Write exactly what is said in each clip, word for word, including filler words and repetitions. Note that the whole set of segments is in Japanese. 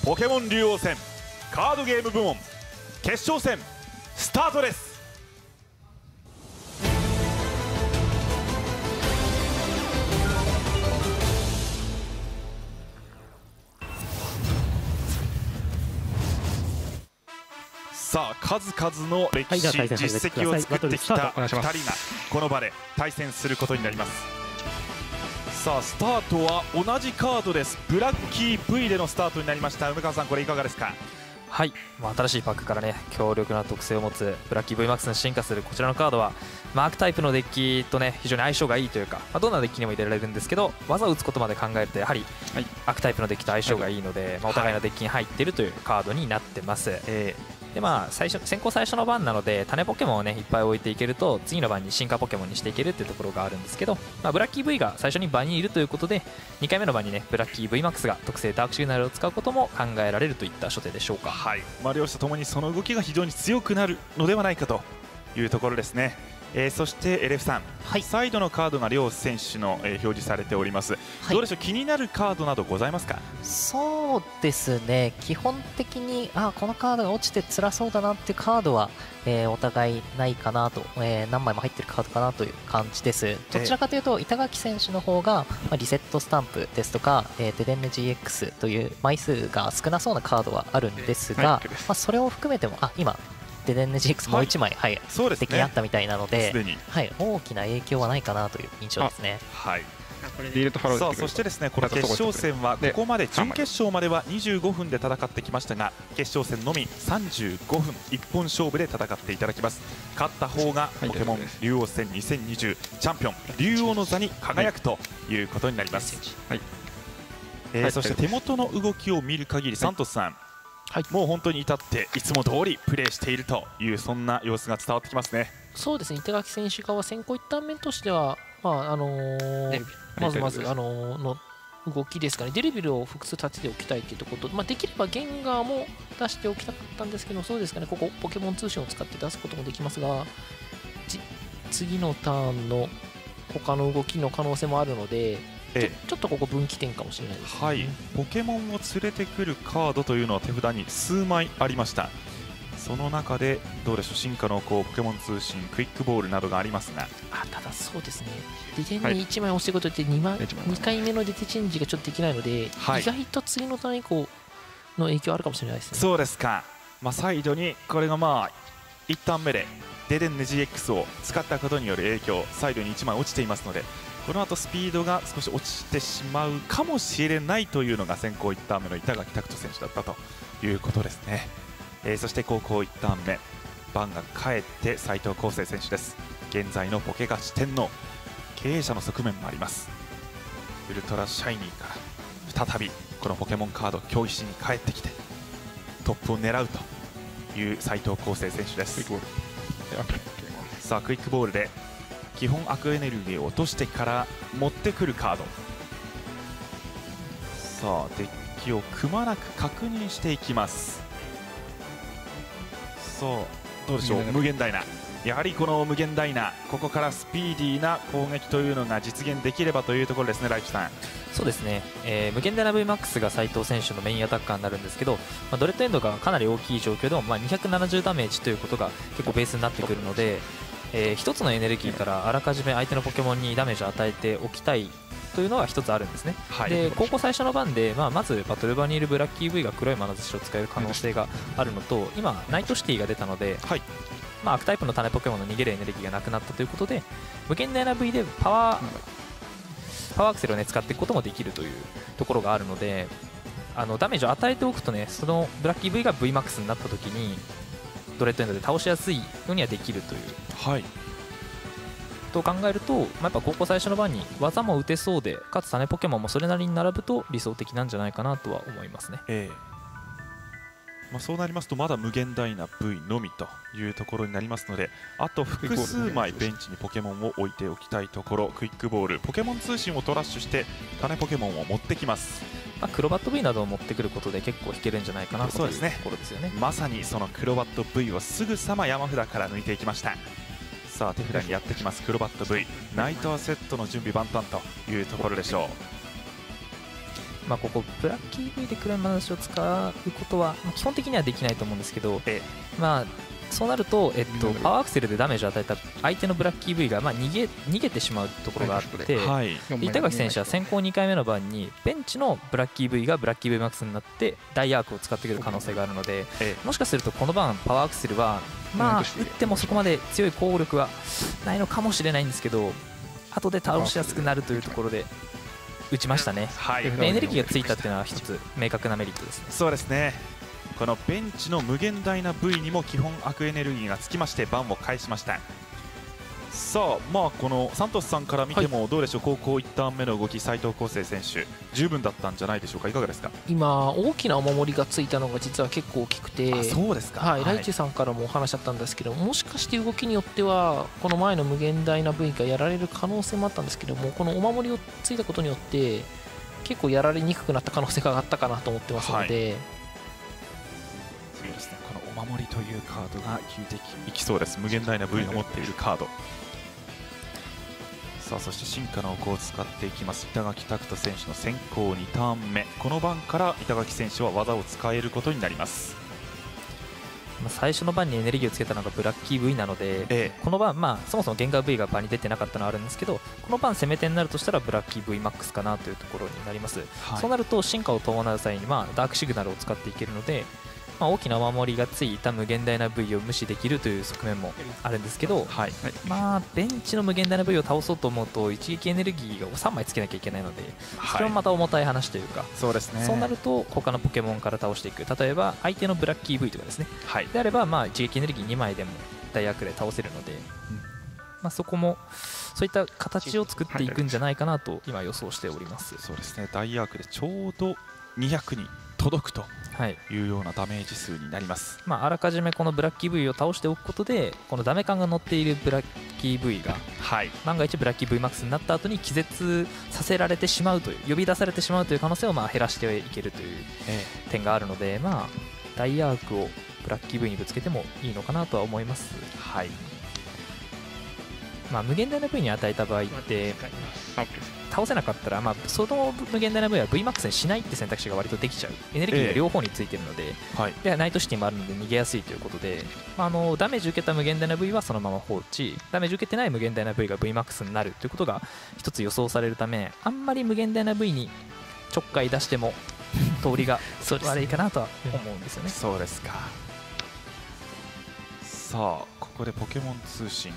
ポケモン竜王戦カードゲーム部門決勝戦スタートです。さあ数々の歴史、はい、実績を作ってきたふたりがこの場で対戦することになります。さあスタートは同じカードです。ブラッキー ブイ でのスタートになりました。梅川さん、これいかがですか？ はい、まあ、新しいパックからね強力な特性を持つブラッキー ブイマックス に進化するこちらのカードはマークタイプのデッキとね非常に相性がいいというか、まあ、どんなデッキにも入れられるんですけど、技を打つことまで考えるとやはりアークタイプのデッキと相性がいいので、はい、まあ、お互いのデッキに入っているというカードになってます。はい、えーでまあ、最初先行最初の番なので種ポケモンを、ね、いっぱい置いていけると次の番に進化ポケモンにしていけるっていうところがあるんですけど、まあ、ブラッキー ブイ が最初に番にいるということでにかいめの番に、ね、ブラッキー ブイマックス が特性ダークシグナルを使うことも考えられるといった初手でしょうか。 はい、まあ、両者ともにその動きが非常に強くなるのではないかというところですね。えー、そしてエレフさん、はい、サイドのカードが両選手の、えー、表示されております。はい、どうでしょう、気になるカードなどございますか？ そうですね、基本的にあこのカードが落ちて辛そうだなっていうカードは、えー、お互いないかなと、えー、何枚も入ってるカードかなという感じです。どちらかというと、板垣選手の方が、まあ、リセットスタンプですとか、えー、デデンヌ ジーエックス という枚数が少なそうなカードはあるんですが、まあ、それを含めてもあ今デデンヌ ジーエックス もういちまい、はいはい、そうですね、敵にあったみたいなので、はい、大きな影響はないかなという印象ですね。はい、 さあそしてですね、この決勝戦はここまで準決勝まではにじゅうごふんで戦ってきましたが、決勝戦のみさんじゅうごふん一本勝負で戦っていただきます。勝った方がポケモン竜王戦にせんにじゅうチャンピオン竜王の座に輝くということになります。はい、えー、そして手元の動きを見る限り、サントスさん、はい、もう本当に至っていつも通りプレーしているというそんな様子が伝わってきますね。 そうですね、板垣選手側先行一旦面としては、まああのー、まずまず、あのー、の動きですかね、デリビルを複数立てておきたいというところと、まあ、できればゲンガーも出しておきたかったんですけど、そうですかね、ここポケモン通信を使って出すこともできますが、次のターンの他の動きの可能性もあるので、ちょ, ちょっとここ分岐点かもしれないです、ね、 はい、ポケモンを連れてくるカードというのは手札に数枚ありました。その中でどうでしょう、進化のこうポケモン通信クイックボールなどがありますが、 あただそうですね、デテンにいちまい押していくことで 2, 枚にかいめのデテチェンジがちょっとできないので、はい、意外と次のターン以降の影響あるかもしれないですね。 そうですか、まあ、サイドにこれがまあいちターン目でデデンヌ ジーエックス を使ったことによる影響、サイドにいちまい落ちていますので、この後スピードが少し落ちてしまうかもしれないというのが先行いちターン目の板垣拓人選手だったということですね。えー、そして後攻いちターン目、番が帰って斉藤康生選手です。現在のポケ菓子店の経営者の側面もあります。ウルトラシャイニーから再びこのポケモンカード競技士に帰ってきてトップを狙うという斉藤康生選手です。さあクイックボールで基本悪エネルギーを落としてから持ってくるカード、さあデッキをくまなく確認していきます。さあどうでしょう、無限ダイナ、やはりこの無限ダイナ、ここからスピーディーな攻撃というのが実現できればというところですね。ライフさん、 そうですね、えー、無限ダイナ ブイマックス が斉藤選手のメインアタッカーになるんですけど、まあ、ドレッドエンドがかなり大きい状況でも、まあ、にひゃくななじゅうダメージということが結構ベースになってくるので、えー、ひとつのエネルギーからあらかじめ相手のポケモンにダメージを与えておきたいというのがひとつあるんですね。はい、で高校最初の番で、まあ、まずバトル場にいるブラッキー ブイ が黒い眼差しを使える可能性があるのと、今ナイトシティが出たので、はい、まあ、アークタイプの種ポケモンの逃げるエネルギーがなくなったということで、無限大な ブイ でパワーパワーアクセルを、ね、使っていくこともできるというところがあるので、あのダメージを与えておくとね、そのブラッキー ブイ が ブイマックス になった時にドレッドエンドで倒しやすいようにはできるという。はい、と考えると、まあ、やっぱ高校最初の番に技も打てそうで、かつ種ポケモンもそれなりに並ぶと理想的なんじゃないかなとは思いますね。ええ、 まあ、そうなりますとまだ無限大な ブイ のみというところになりますので、あと複数枚ベンチにポケモンを置いておきたいところ。クイックボール、ポケモン通信をトラッシュして種ポケモンを持ってきます。 まあ、クロバット ブイ などを持ってくることで結構引けるんじゃないかなというところですよね。 まさにそのクロバット ブイ をすぐさま山札から抜いていきました。さあ手札にやってきますクロバット ブイ、 ナイトアセットの準備万端というところでしょう。 まあ、ここブラッキー V で黒い眼差しを使うことはまあ基本的にはできないと思うんですけど、 えまあそうなると、えっと、パワーアクセルでダメージを与えた相手のブラッキー V がまあ逃げ逃げてしまうところがあって、 はい、 で板垣選手は先行にかいめの番にベンチのブラッキー V がブラッキー V マックスになって大アークを使ってくる可能性があるので、 えもしかするとこの番パワーアクセルはまあ打ってもそこまで強い攻力はないのかもしれないんですけど、後で倒しやすくなるというところで打ちましたね。 はい、 でエネルギーがついたっていうのは一つ明確なメリットですね。 そうですね。このベンチの無限大な V にも基本悪エネルギーがつきまして番を返しました。さあ、まあこのサントスさんから見てもどうでしょう、高校いちターン目の動き、斉藤康生選手十分だったんじゃないでしょうか。いかがですか。 今大きなお守りがついたのが実は結構大きくて、 あ、そうですか。 はい、ライチェさんからもお話あったんですけど、もしかして動きによってはこの前の無限大な V がやられる可能性もあったんですけども、このお守りをついたことによって結構やられにくくなった可能性があったかなと思ってますので、 そうですね、このお守りというカードが効いていきそうです。無限大な V が持っているカード。さあ、そして進化の子を使っていきます板垣拓人選手の先行にターン目、この番から板垣選手は技を使えることになります。 最初の番にエネルギーをつけたのがブラッキー V なので、 ええ、 この番、まあ、そもそもゲンガー V が番に出てなかったのはあるんですけど、この番攻め手になるとしたらブラッキー V マックスかなというところになります。 はい、 そうなると進化を伴う際に、まあ、ダークシグナルを使っていけるので、まあ、大きなお守りがついた無限大な V を無視できるという側面もあるんですけど、 はい、 まあ、ベンチの無限大な V を倒そうと思うと一撃エネルギーをさんまいつけなきゃいけないので、それはまた重たい話というか、 そうですね。 そうなると他のポケモンから倒していく、例えば相手のブラッキー V とかですね、 はい、 であればまあ一撃エネルギーにまいでも大悪で倒せるので、うん、まあ、そこもそういった形を作っていくんじゃないかなと今予想しております。 そうですね、大アークでちょうどにひゃくに届くというようなダメージ数になります。 まあ、あらかじめこのブラッキー V を倒しておくことで、このダメ感が乗っているブラッキー V が、はい、万が一ブラッキー V マックスになった後に気絶させられてしまうという、呼び出されてしまうという可能性をまあ減らしていけるという点があるので、まあ、大アークをブラッキー V にぶつけてもいいのかなとは思います。はい、まあ、無限大な V に与えた場合って倒せなかったら、まあ、その無限大な V は V マックスにしないって選択肢が割とできちゃう、エネルギーが両方についているので、ええ、はい、でナイトシティもあるので逃げやすいということで、まあ、あのダメージ受けた無限大な V はそのまま放置、ダメージ受けてない無限大な V が V マックスになるということが一つ予想されるため、あんまり無限大な V にちょっかい出しても通りが悪いかなとは思うんですよね。 そうですか。さあ、ここでポケモン通信、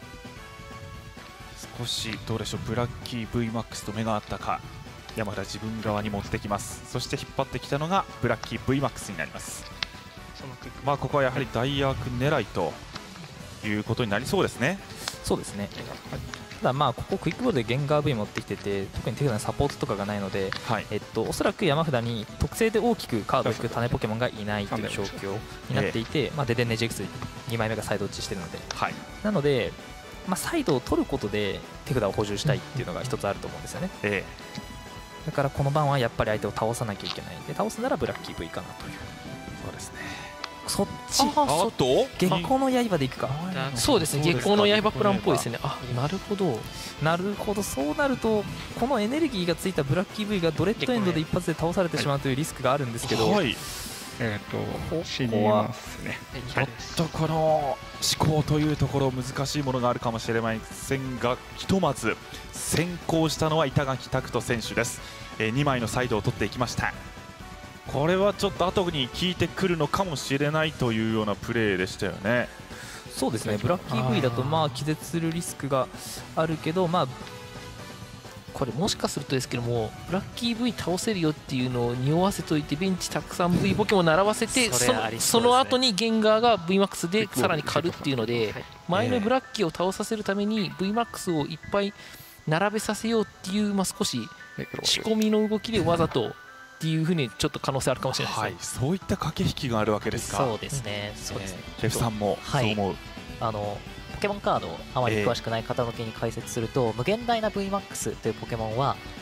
少しどうでしょう、ブラッキー V マックスと目が合ったか、山田自分側に持ってきます。そして引っ張ってきたのがブラッキー V マックスになります。まあここはやはり大アーク狙いということになりそうですね。 そうですね。ただまあここクイックボールでゲンガー V 持ってきてて、特に手札のサポートとかがないので、はい、えっとおそらく山札に特性で大きくカードを引く種ポケモンがいないという状況になっていて、えー、まあデデンネジェクスにまいめがサイド落ちしているので、はい、なのでまあ、サイドを取ることで手札を補充したいっていうのが一つあると思うんですよね。ええ、だからこの番はやっぱり相手を倒さなきゃいけない。で倒すならブラッキー V かなという。 そうですね。 そっち、 あと月光の刃でいくか。 そうですね、月光の刃プランっぽいですね。あ、なるほどなるほど。そうなるとこのエネルギーがついたブラッキー V がドレッドエンドで一発で倒されてしまうというリスクがあるんですけど、はい、 えっと死にますね。 ちょっとこの思考というところ難しいものがあるかもしれませんが、ひとまず先行したのは板垣拓人選手です。えー、にまいのサイドを取っていきました。これはちょっと後に効いてくるのかもしれないというようなプレーでしたよね。 そうですね、ブラッキー V だとまあ気絶するリスクがあるけど、まあこれもしかするとですけども、ブラッキー V 倒せるよっていうのを匂わせといて、ベンチたくさん V ポケモン並ばせて、そのその後にゲンガーが V マックスでさらに狩るっていうので、前のブラッキーを倒させるために V マックスをいっぱい並べさせようっていう、まあ、少し仕込みの動きでわざとっていうふうにちょっと可能性あるかもしれないですね。 はい、そういった駆け引きがあるわけですか。 そうですね。そうですね。 レフさんもそう思う。はい、 あのポケモンカードをあまり詳しくない方向けに解説すると、えー、無限大な V マックスというポケモンは、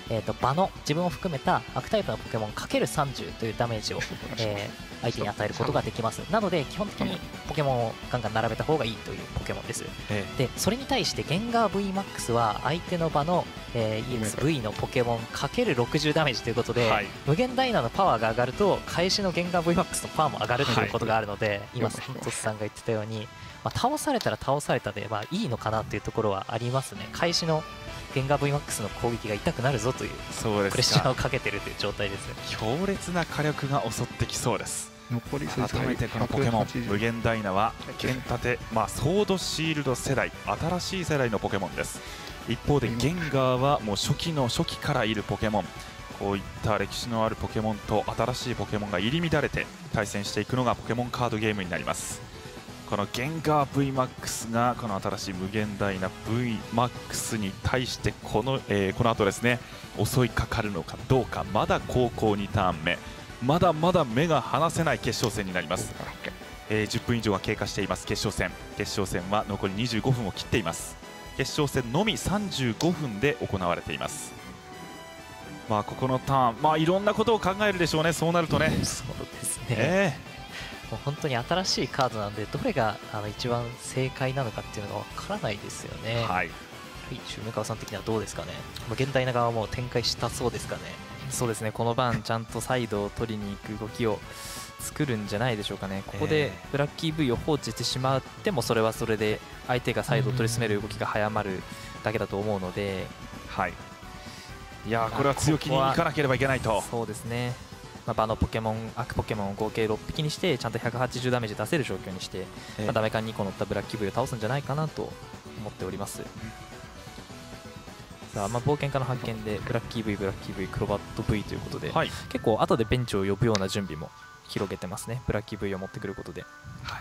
えー、と場の自分を含めた悪タイプのポケモン かけるさんじゅう というダメージを、えー相手に与えることができます。なので基本的にポケモンをガンガン並べた方がいいというポケモンです。 えでそれに対してゲンガー ブイマックス は相手の場の、えー、イーエックスブイ のポケモン かけるろくじゅう ダメージということで、 はい、 無限ダイナのパワーが上がると返しのゲンガー ブイマックス のパワーも上がるということがあるので、はい、今サントスさんが言ってたように、まあ、倒されたら倒されたで、まあ、いいのかなというところはありますね。返しのゲンガー ブイマックス の攻撃が痛くなるぞというプレッシャーをかけているという状態です。 強烈な火力が襲ってきそうです。 残り改めてこのポケモン無限ダイナは剣立て、まあ、ソードシールド世代、新しい世代のポケモンです。一方でゲンガーはもう初期の初期からいるポケモン、こういった歴史のあるポケモンと新しいポケモンが入り乱れて対戦していくのがポケモンカードゲームになります。このゲンガー ブイマックス がこの新しい無限ダイナ ブイマックス に対してこの、えー、この後ですね襲いかかるのかどうか、まだ後攻にターン目、まだまだ目が離せない決勝戦になります。えー、じゅっぷん以上が経過しています。決勝戦決勝戦は残りにじゅうごふんを切っています。決勝戦のみさんじゅうごふんで行われています。まあここのターン、まあいろんなことを考えるでしょうね。そうなるとね、 そうですね、 えー、もう本当に新しいカードなんでどれがあの一番正解なのかっていうのがわからないですよね。 はい、 はい、梅川さん的にはどうですかね。無限ダイナ側も展開したそうですかね。 そうですね、この番ちゃんとサイドを取りに行く動きを作るんじゃないでしょうかね。ここでブラッキー ブイ を放置してしまってもそれはそれで相手がサイドを取り進める動きが早まるだけだと思うので、 はい、いやこれは強気にいかなければいけないと。 そうですね、まあ、場のポケモン悪ポケモンを合計ろっぴきにしてちゃんとひゃくはちじゅうダメージ出せる状況にして、まあ、ダメカンにこ乗ったブラッキー ブイ を倒すんじゃないかなと思っております。さあまあ冒険家の発見でブラッキー ブイ、ブラッキー ブイ、クロバット ブイ ということで、はい、結構後でベンチを呼ぶような準備も広げてますね。ブラッキー ブイ を持ってくることで、 はい、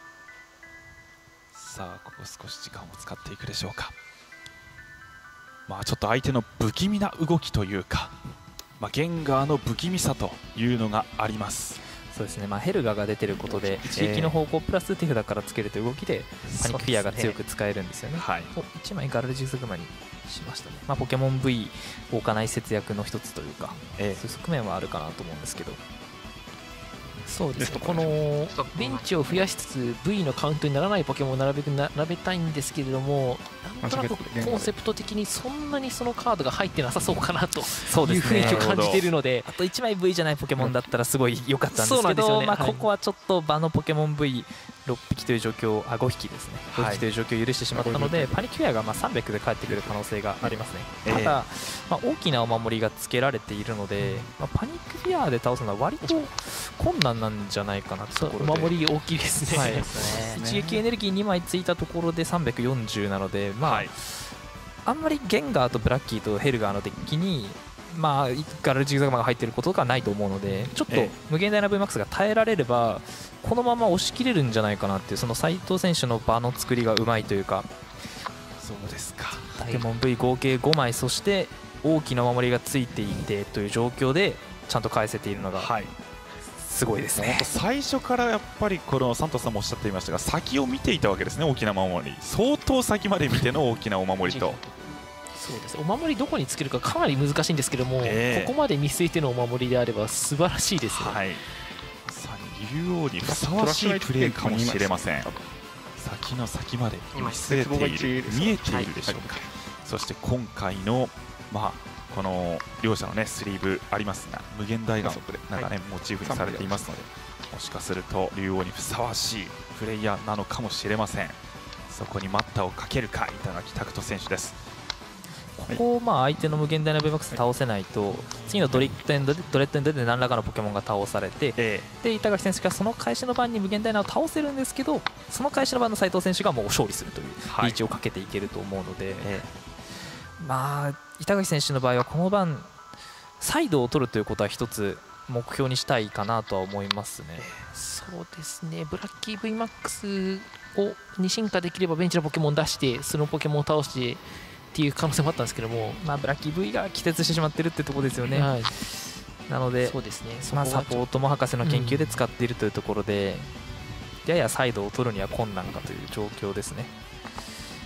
さあここ少し時間を使っていくでしょうか。まあちょっと相手の不気味な動きというか、まあ、ゲンガーの不気味さというのがあります。 そうですね、まあ、ヘルガが出てることで一撃の方向プラス手札からつけるという動きでパニックフィアが強く使えるんですよね。はい、いちまいガルジスグマにしましたね。まあ、ポケモン ブイ 置かない節約の一つというか、えー、そういう側面はあるかなと思うんですけど。 そうですね、このベンチを増やしつつ ブイ のカウントにならないポケモンを並べ並べたいんですけれども、なんとなくコンセプト的にそんなにそのカードが入ってなさそうかなという雰囲気を感じているので、 あといちまい ブイ じゃないポケモンだったらすごい良かったんですけど、まあここはちょっと場のポケモン ブイろっぴきという状況、あごひきですね、ごひきという状況を許してしまったので、パニックフィアがまあさんびゃくで帰ってくる可能性がありますね。ただ、まあ、大きなお守りがつけられているので、まあ、パニックフィアで倒すのは割と困難なんじゃないかなというところで、 お守り大きいですね、はい、 一撃エネルギーにまいついたところでさんびゃくよんじゅうなので、まあ、はい、あんまりゲンガーとブラッキーとヘルガーのデッキにまあ、ガルジグザグマが入っていることがないと思うので、ちょっと無限大な ブイマックス が耐えられればこのまま押し切れるんじゃないかなっていう、その斉藤選手の場の作りがうまいというか。 そうですか、 ポケモン ブイ 合計ごまい、そして大きな守りがついていてという状況でちゃんと返せているのがすごいですね。 最初からやっぱりこのサントスさんもおっしゃっていましたが、先を見ていたわけですね。大きな守り、相当先まで見ての大きなお守りとそうです、お守りどこにつけるかかなり難しいんですけども、えー、ここまで見据えてのお守りであれば素晴らしいですね。はい、 さあ竜王にふさわしいプレーかもしれません。先の先まで見据えている、見えているでしょうか。はい、そして今回の、まあ、この両者の、ね、スリーブありますが、無限大がなんか、ね、モチーフにされていますので、もしかすると竜王にふさわしいプレイヤーなのかもしれません。そこに待ったをかけるか、板垣拓人選手です。 ここをまあ相手の無限大な ブイマックス 倒せないと、次のドリッドエンドでドレッドエンドで何らかのポケモンが倒されて、で板垣選手がその開始の番に無限大なを倒せるんですけど、その開始の番の斉藤選手がもう勝利するというリーチをかけていけると思うので、まあ板垣選手の場合はこの番サイドを取るということは一つ目標にしたいかなとは思いますね。 そうですね、ブラッキー ブイマックス をに進化できればベンチのポケモンを出してそのポケモンを倒してっていう可能性もあったんですけども、 まあ、ブラッキー ブイ が気絶してしまっているってところですよね。はい、なので、 そうですね、 まあ、サポートも博士の研究で使っているというところで、うん、ややサイドを取るには困難かという状況ですね。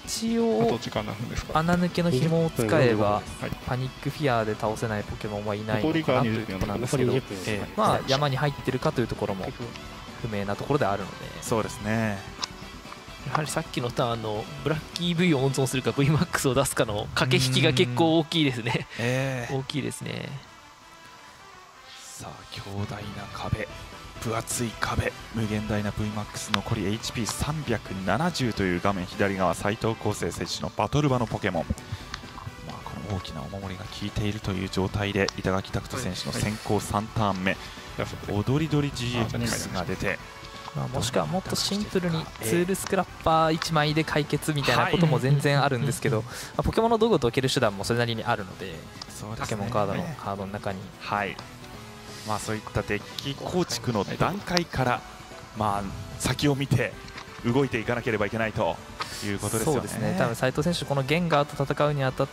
一あと応時間何分ですか。 穴抜けの紐を使えばはいパニックフィアで倒せないポケモンはいない残りがのかなとい 20 うところなんです残りけど、 にじゅっぷん、 ええはいまあ山に入ってるかというところも不明なところであるので、 そうですね。 やはりさっきのターンのブラッキー V を温存するか ブイマックス を出すかの駆け引きが結構大きいですね。 ええ大きいですね。 さあ強大な壁、分厚い壁、無限大な ブイマックス 残り エイチピーさんびゃくななじゅう という画面左側、斉藤康生選手のバトル場のポケモン、まあ、この大きなお守りが効いているという状態で板垣拓人選手の先行さんターン目、踊り鳥 ジーエックス が出て、 まあもしくはもっとシンプルにツールスクラッパーいちまいで解決みたいなことも全然あるんですけど、まあポケモンの道具を解ける手段もそれなりにあるので、 そうですねポケモンカードのカードの中に。 はいまあ、そういったデッキ構築の段階から、まあ、先を見て動いていかなければいけないということですよね。 そうですね、多分斉藤選手、このゲンガーと戦うにあたって、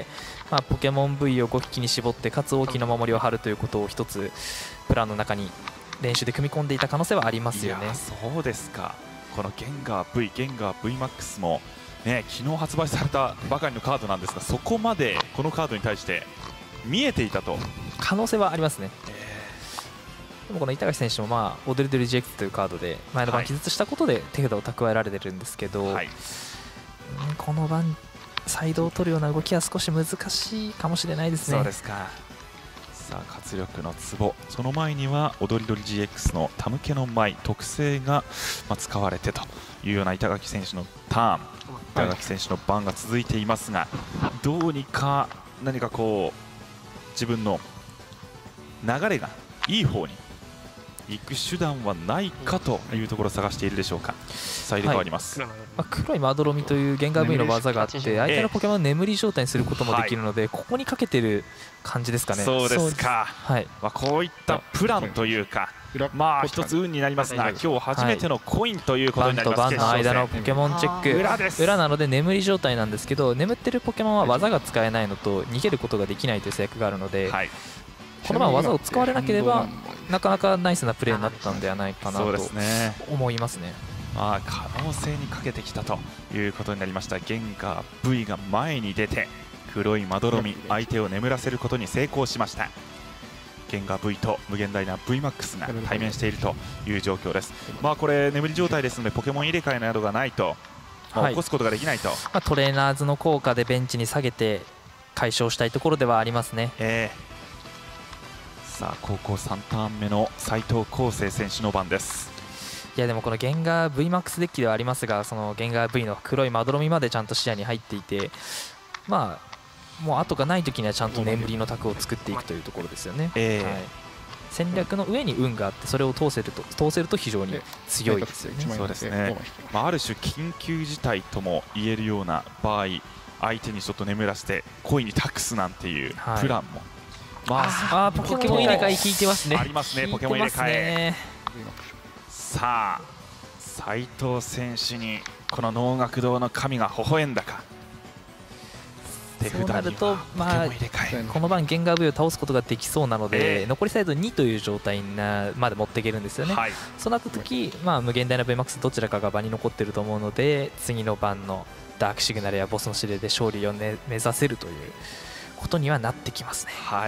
まあ、ポケモン ブイ をご匹に絞って、かつ大きな守りを張るということを一つ、プランの中に練習で組み込んでいた可能性はありますよね。 いやそうですか、このゲンガー V、ゲンガー ブイマックス も、ね、昨日発売されたばかりのカードなんですが、そこまでこのカードに対して見えていたと。 可能性はありますね。でもこの板垣選手も、まあ、オドリドリ ジーエックス というカードで前の番気絶したことで手札を蓄えられてるんですけど、 はい、 うんこの番サイドを取るような動きは少し難しいかもしれないですね。 そうですか。さあ活力の壺、その前には踊り鳥 ジーエックス のタムケの舞特性がまあ使われてというような板垣選手のターン、板垣選手の番が続いていますが、どうにか何かこう自分の流れがいい方に行く手段はないかというところを探しているでしょうか。サイド変わります、 まあ、黒いまどろみというゲンガー ブイ の技があって、相手のポケモンを眠り状態にすることもできるので、ここにかけてる感じですかね。 そうですか。 はい、 まあ、こういったプランというか、まあ一つ運になりますが、今日初めてのコインということバンになります。 とバンの間のポケモンチェック、 裏です。 裏なので眠り状態なんですけど、眠ってるポケモンは技が使えないのと逃げることができないという制約があるので、 はい、 このまま技を使われなければなかなかナイスなプレーになったんではないかなそうとですね。 思いますね。 まあ可能性にかけてきたということになりました。ゲンガー ブイ が前に出て黒いまどろみ、相手を眠らせることに成功しました。ゲンガー ブイ と無限大な ブイマックス が対面しているという状況です。まあこれ眠り状態ですのでポケモン入れ替えなどがないと、まあ、起こすことができないと、 まあ、トレーナーズの効果でベンチに下げて解消したいところではありますね。 えー、さあ高校さんターン目の斉藤康生選手の番です。 いやでもこのゲンガー ブイマックス デッキではありますが、そのゲンガー ブイ の黒いまどろみまでちゃんと視野に入っていて、まあもう後がない時にはちゃんと眠りの卓を作っていくというところですよね。 えーはい、戦略の上に運があって、それを通せると通せると非常に強いですよね。 そうですね、まあ、ある種緊急事態とも言えるような場合、相手にちょっと眠らせて恋に託すなんていうプランも、 はい、まあ、あポケモン入れ替え効いてますね。 ありますね、ポケモン入れ替え。さあ斉藤選手にこの能楽堂の神が微笑んだか。手札にはポケモン入れ替え、 この番ゲンガー ブイ を倒すことができそうなので、 えー、 残りサイドにという状態なまで持っていけるんですよね。 はい、 そうなった時、まあ、無限大な ブイマックス どちらかが場に残っていると思うので、次の番のダークシグナルやボスの指令で勝利を、ね、目指せるということにはなってきますね。 はい、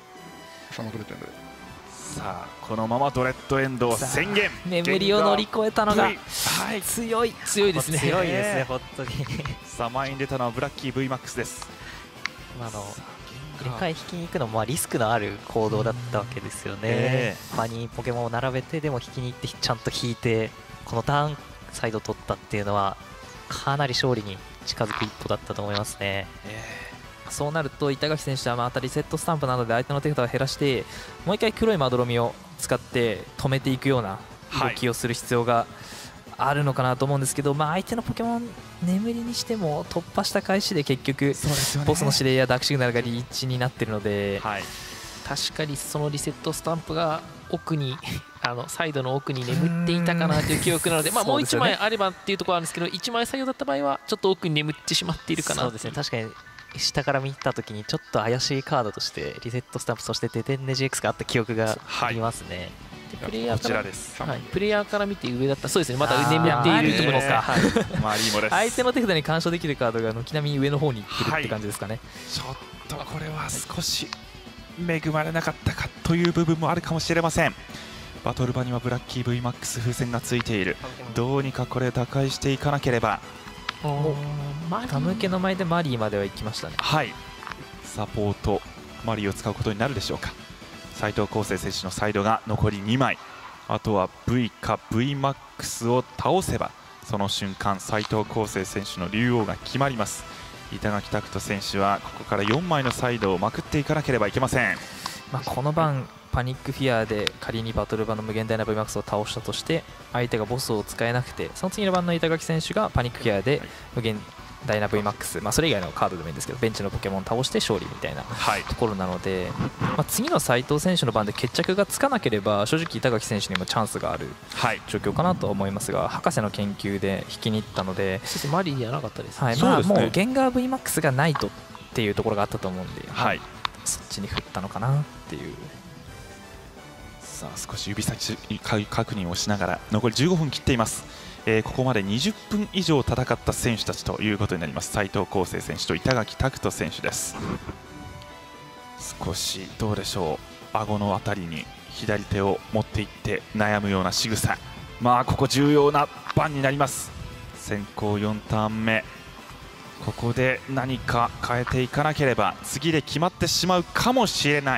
さあこのままドレッドエンドを宣言、 眠りを乗り越えたのが、 はい、 強い強いですね。 強いですね、本当に。 さあ前に出たのはブラッキー ブイマックス です。 あの入れ替え引きに行くのもまあリスクのある行動だったわけですよね。 えー、 場にポケモンを並べてでも引きに行ってちゃんと引いてこのターンサイド取ったっていうのはかなり勝利に近づく一歩だったと思いますね。 えーそうなると板垣選手はまたリセットスタンプなどで相手の手札を減らしてもう一回黒いまどろみを使って止めていくような動きをする必要があるのかなと思うんですけど、まあ相手のポケモン眠りにしても突破した開始で結局ボスの指令やダークシグナルがリーチになっているので、 はい、 確かにそのリセットスタンプが奥にあのサイドの奥に眠っていたかなという記憶なので、まあもういちまいあればっていうところあるんですけど、いちまい採用だった場合はちょっと奥に眠ってしまっているかな。 そうですね、確かに下から見たときにちょっと怪しいカードとしてリセットスタンプ、そしてデテンネ ジーエックス があった記憶がありますね。 はでプレイヤーこからちらです。 はい、プレイヤーから見て上だったそうですね、まだあー眠っているところですか、はい、 マリーモです。 相手の手札に干渉できるカードが軒並み上の方に来るって感じですかね。 ちょっとこれは少し恵まれなかったかという部分もあるかもしれません。バトル場にはブラッキー ブイマックス 風船がついている。どうにかこれ打開していかなければ。 マリタムケの前でマリーまでは行きましたね。 はいサポートマリーを使うことになるでしょうか。斉藤康生選手のサイドが残りにまい。あとは V か ブイマックス を倒せばその瞬間斉藤康生選手の竜王が決まります。板垣拓人選手はここからよんまいのサイドをまくっていかなければいけません。 まあ、この番パニックフィアで仮にバトル場の無限大な ブイマックス を倒したとして相手がボスを使えなくてその次の番の板垣選手がパニックフィアで無限大な ブイマックス、まあ、それ以外のカードでもいいんですけどベンチのポケモンを倒して勝利みたいなはいところなので、まあ、次の斉藤選手の番で決着がつかなければ正直板垣選手にもチャンスがあるはい状況かなとは思いますが博士の研究で引きに行ったので、 そうですねマリーじゃなかったです、 はいまあ、 そうですねもうゲンガー ブイマックス がないとっていうところがあったと思うんで、 はいそっちに振ったのかなっていう。 さあ少し指先確認をしながら残りじゅうごふん切っています。えーここまでにじゅっぷん以上戦った選手たちということになります。斉藤康生選手と板垣拓人選手です。少しどうでしょう顎のあたりに左手を持っていって悩むような仕草。まあここ重要な番になります。先行よんターン目ここで何か変えていかなければ次で決まってしまうかもしれない。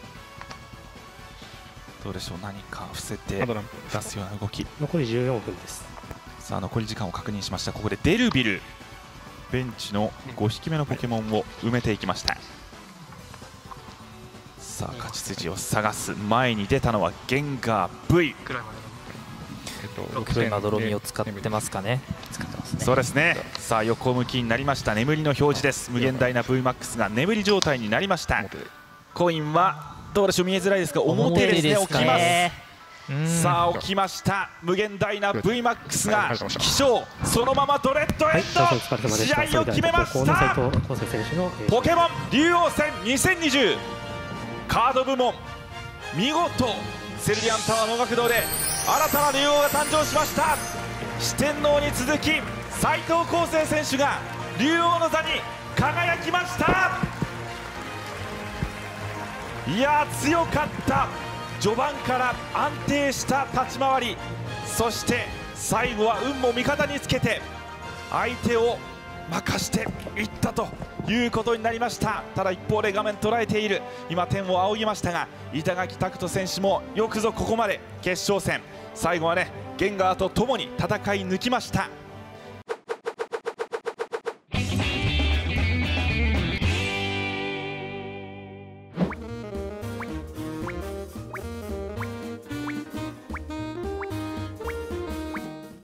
どうでしょう何か伏せてアドランプ出すような動き。 残りじゅうよんぷんです。 さあ残り時間を確認しました。ここでデルビルベンチのごひきめのポケモンを埋めていきました。さあ勝ち筋を探す前に出たのはゲンガー V。 えっとろくぶんまどろみを使ってますかね。 使ってますね。 そうですね。さあ横向きになりました。眠りの表示です。無限大な ブイマックス が眠り状態になりました。コインはどうでしょう見えづらいですが表ですね。置きます。さあ起きました無限大な ブイマックス が起床そのままドレッドエンはい、皆さんお疲れ様でドした。 試合を決めましそれではた。 高校の斉藤康生選手の、えーポケモン竜王戦にせんにじゅうカード部門見事セルビアンタワー能楽堂で新たな竜王が誕生しました。四天王に続き斉藤康生選手が竜王の座に輝きました。いやー強かった。序盤から安定した立ち回りそして最後は運も味方につけて相手を任していったということになりました。ただ一方で画面捉えている今天を仰ぎましたが板垣拓人選手もよくぞここまで決勝戦最後はねゲンガーとともに戦い抜きました。